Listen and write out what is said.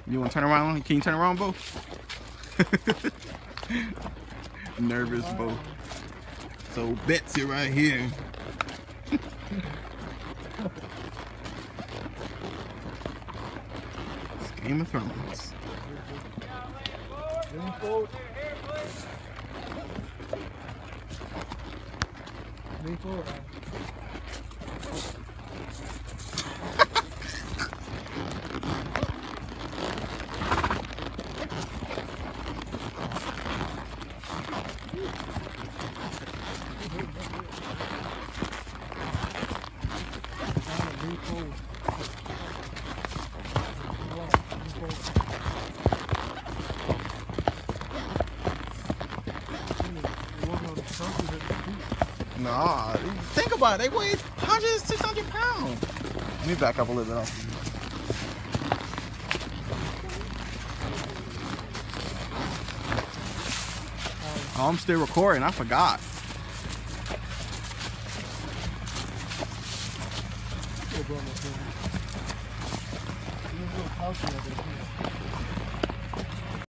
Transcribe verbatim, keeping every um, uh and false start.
You want to turn around? Can you turn around, Bo? Nervous, Bo. So Betsy right here. It's Game of Thrones. Lean forward. Lean forward. Nah, think about it. They weigh one hundred, six hundred pounds. Let me back up a little bit off. Oh, I'm still recording. I forgot. Little house